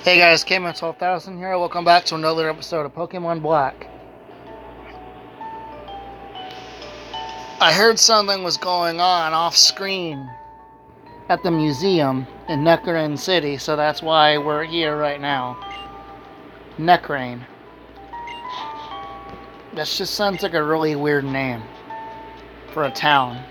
Hey guys, Cayman 12,000 here. Welcome back to another episode of Pokemon Black. I heard something was going on off screen at the museum in Necrain City, so that's why we're here right now. Necrain. That just sounds like a really weird name for a town.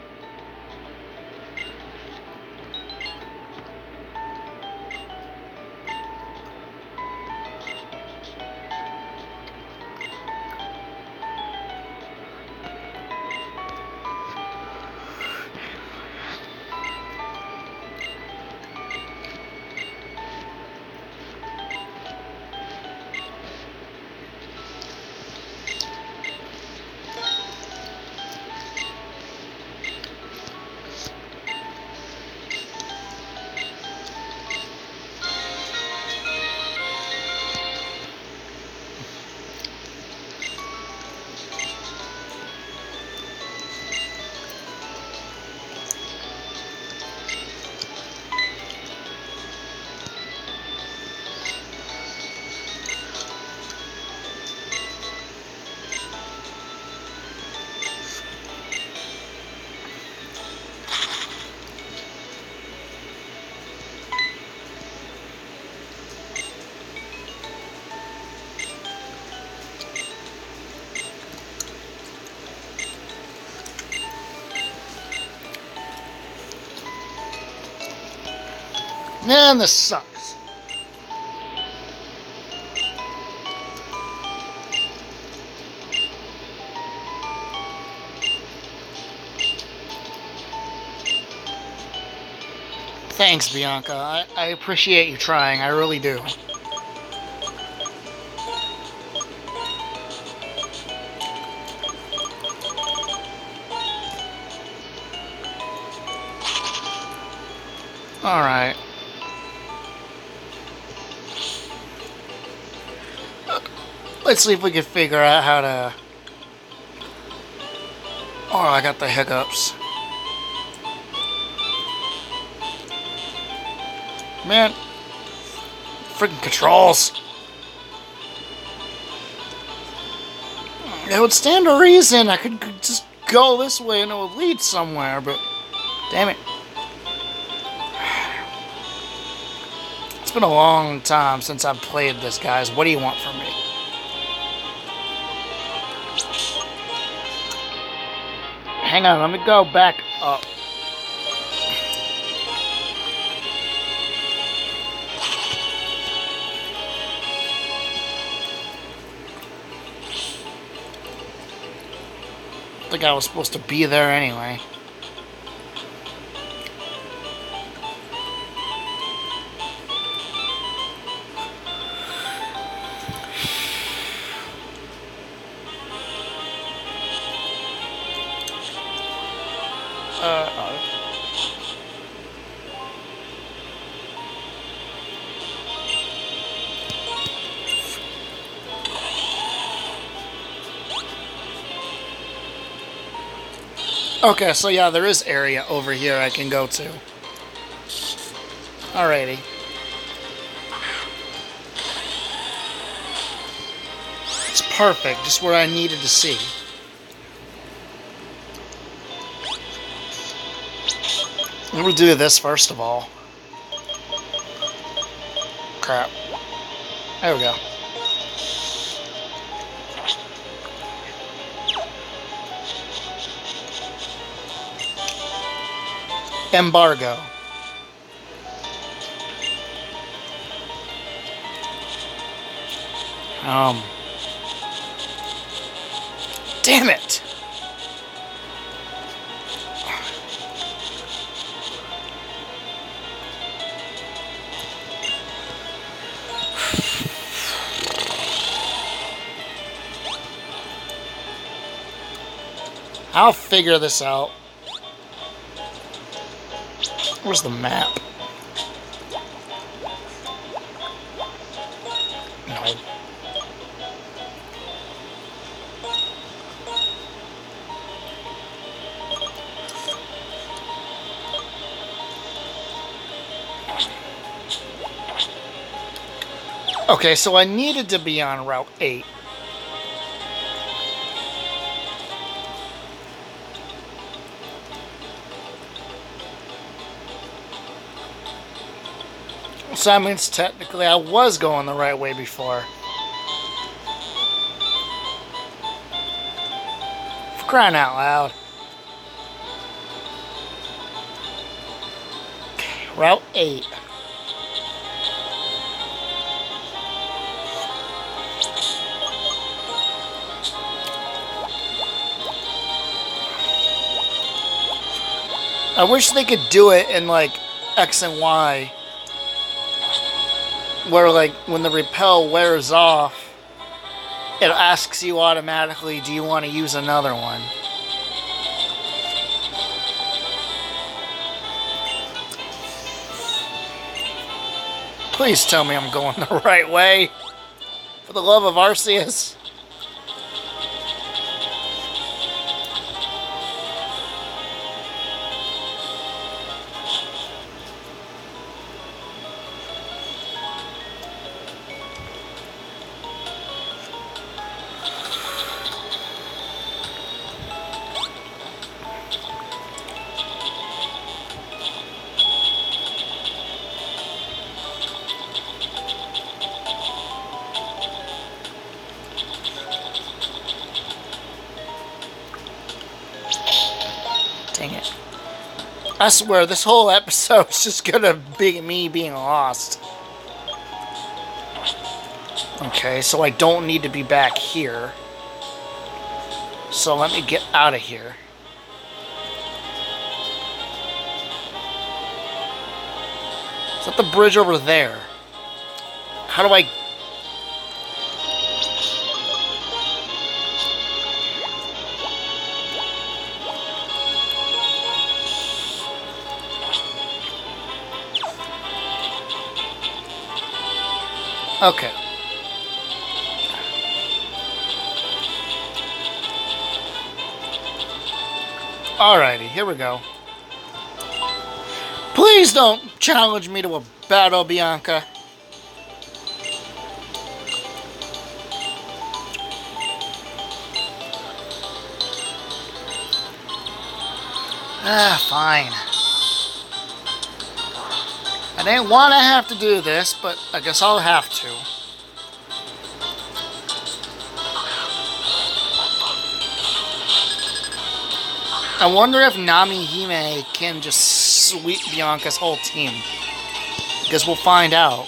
Man, this sucks. Thanks, Bianca. I appreciate you trying. I really do. Alright. Let's see if we can figure out how to... Oh, I got the hiccups. Man. Freaking controls. It would stand to reason I could just go this way and it would lead somewhere, but... Damn it. It's been a long time since I've played this, guys. What do you want from me? Hang on, let me go back up. I think I was supposed to be there anyway. Okay, so yeah, there is area over here I can go to. Alrighty. It's perfect, just where I needed to see. We'll do this first of all. Crap. There we go. Embargo. Damn it! I'll figure this out. Where's the map? No. Okay, so I needed to be on Route 8. So that means technically I was going the right way before. For crying out loud. Route 8. I wish they could do it in like X and Y. Where like when the repel wears off, it asks you automatically, do you want to use another one? Please tell me I'm going the right way. For the love of Arceus. Dang it. I swear, this whole episode's just gonna be me being lost. Okay, so I don't need to be back here. So let me get out of here. Is that the bridge over there? How do I... Okay. Alrighty, here we go. Please don't challenge me to a battle, Bianca. Ah, fine. I didn't want to have to do this, but I guess I'll have to. I wonder if Namihime can just sweep Bianca's whole team. Guess we'll find out.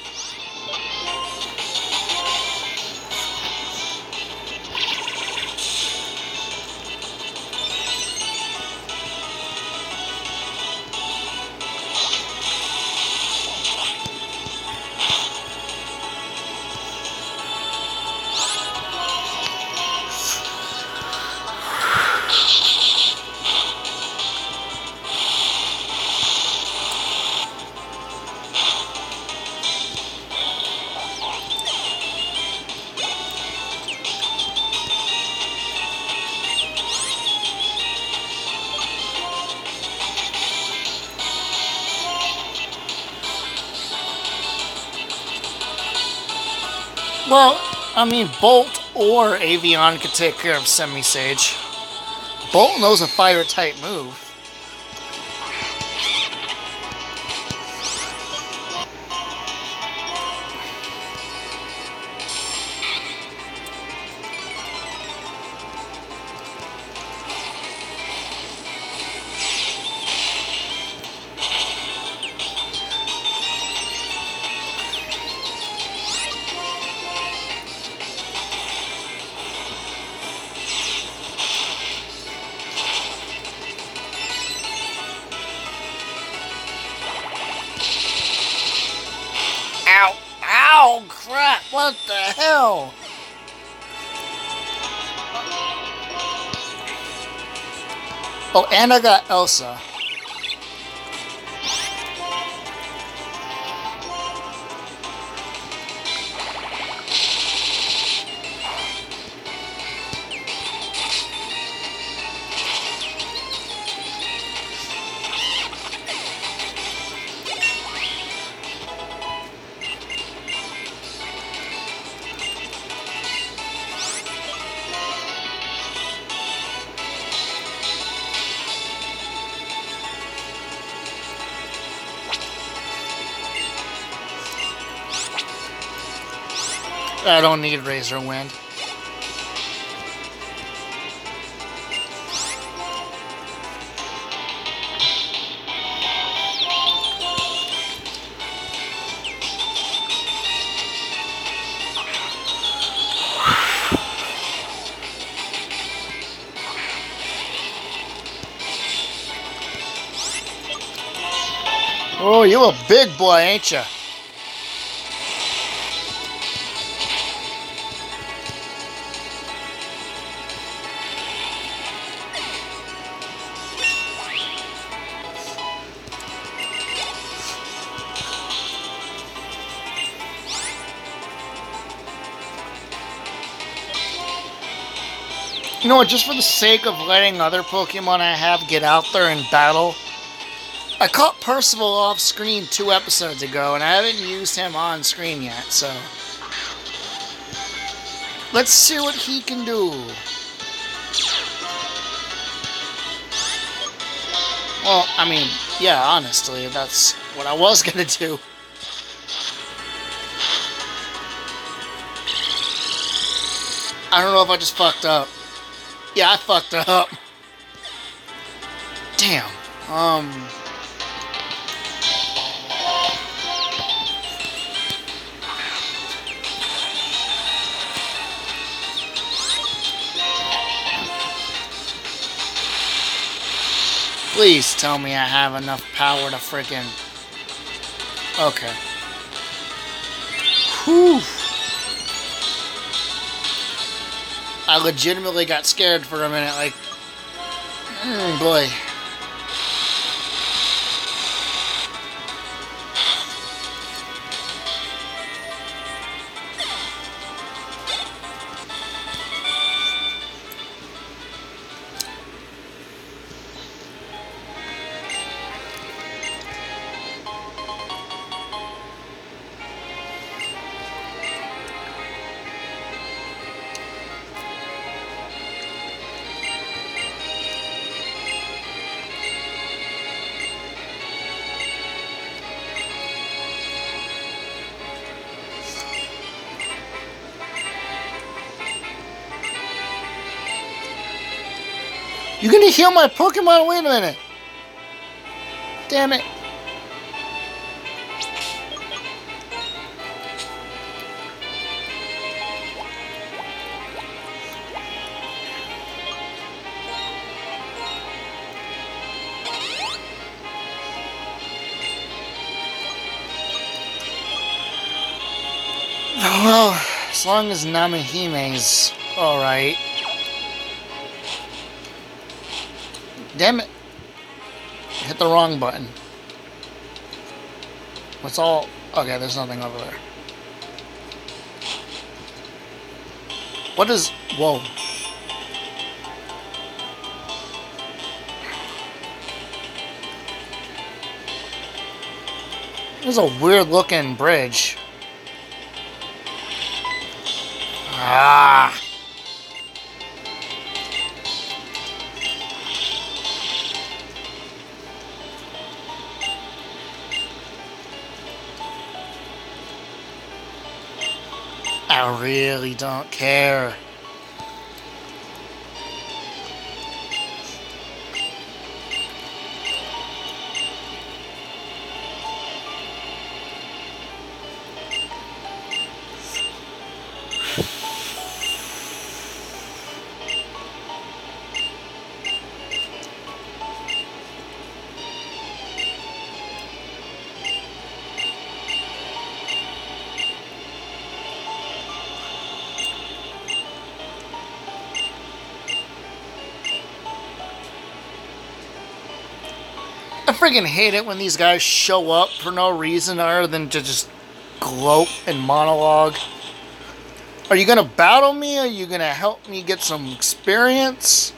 Well, I mean, Bolt or Avion could take care of Semi-Sage. Bolt knows a fire-type move. Ow! Ow! Crap! What the hell? Oh, and I got Elsa. I don't need Razor Wind. Oh, you a big boy, ain't ya? You know what, just for the sake of letting other Pokemon I have get out there and battle, I caught Percival off screen 2 episodes ago, and I haven't used him on screen yet, so let's see what he can do. Well, I mean, yeah, honestly, that's what I was gonna do. I don't know if I just fucked up. Yeah, I fucked up. Damn. Please tell me I have enough power to freaking... Okay. Whew. I legitimately got scared for a minute, like... boy. You're gonna heal my Pokemon? Wait a minute. Damn it. Well, as long as Namihime's alright. Damn it. Hit the wrong button. What's all... Okay, there's nothing over there. What is... Whoa. This is a weird looking bridge. Ah. I really don't care. I freaking hate it when these guys show up for no reason other than to just gloat and monologue. Are you gonna battle me? Are you gonna help me get some experience?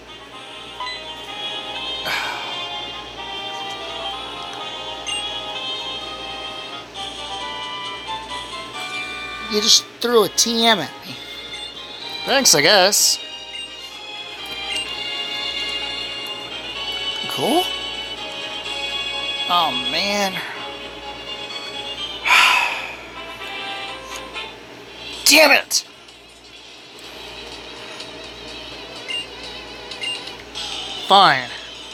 You just threw a TM at me. Thanks, I guess. Cool? Oh, man. Damn it! Fine.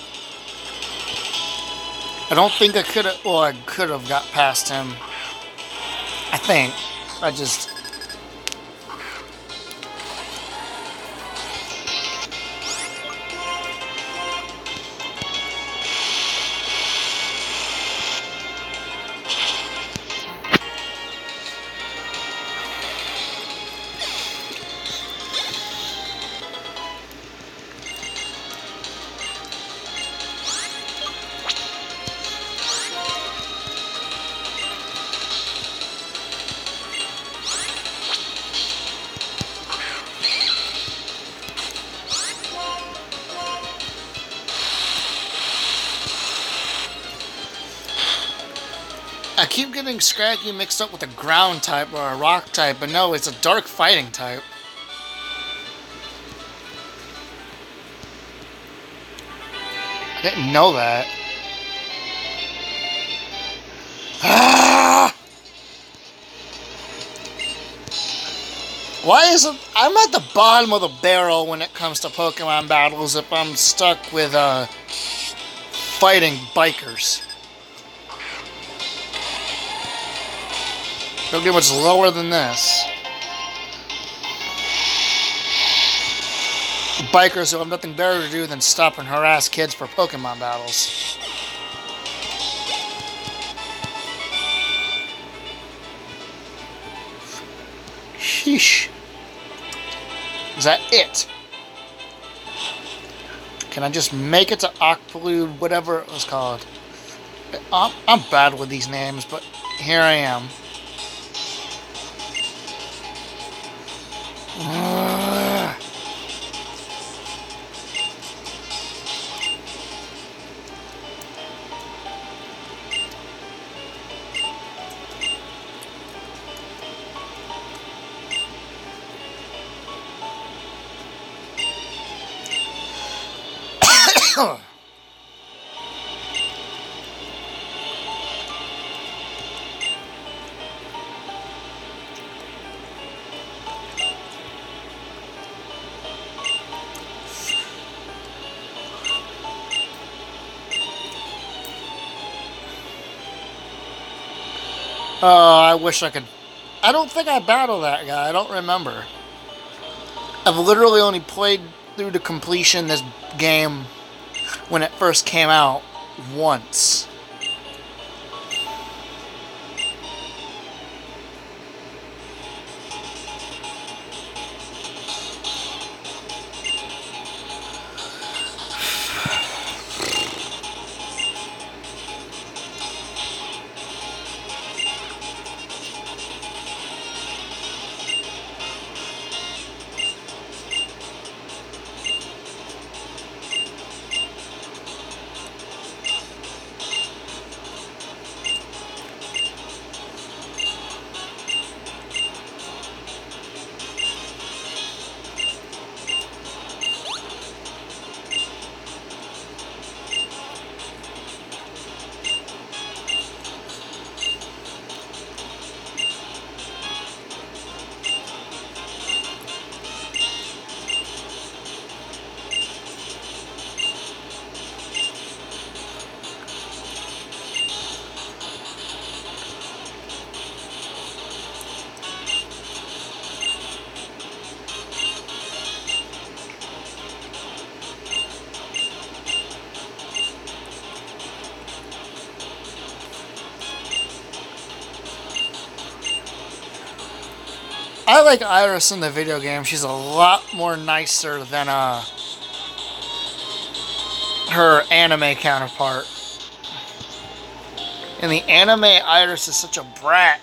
I don't think I could have... Well, I could have got past him. I think. I just... I keep getting Scraggy mixed up with a ground type or a rock type, but no, it's a dark fighting type. I didn't know that. Ah! Why isn't... I'm at the bottom of the barrel when it comes to Pokemon battles if I'm stuck with fighting bikers. Don't get much lower than this. Bikers who have nothing better to do than stop and harass kids for Pokemon battles. Sheesh. Is that it? Can I just make it to Octolude, whatever it was called? I'm bad with these names, but here I am. I wish I could... I don't think I battled that guy. I don't remember. I've literally only played through to completion this game when it first came out once. I like Iris in the video game. She's a lot more nicer than her anime counterpart. In the anime, Iris is such a brat.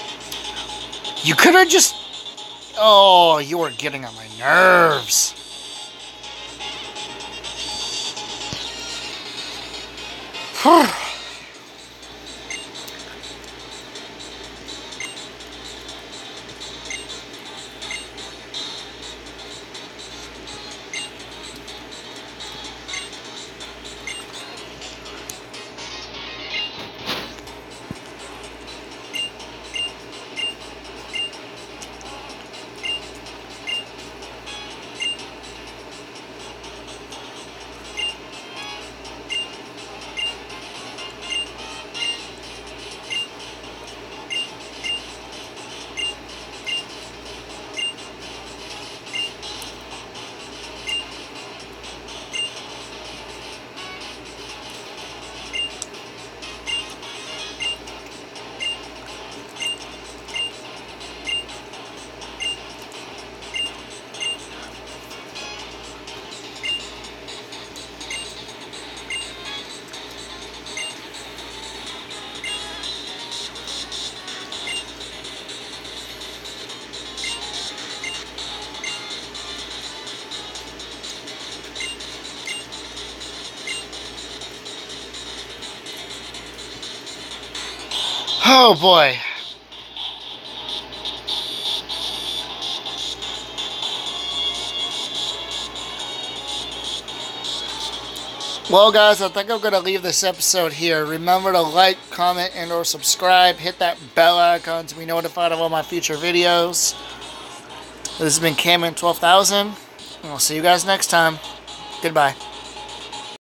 You could have just... Oh, you were getting on my nerves. Oh boy. Well guys, I think I'm going to leave this episode here. Remember to like, comment, and or subscribe. Hit that bell icon to be notified of all my future videos. This has been Cameron 12,000. And I'll see you guys next time. Goodbye.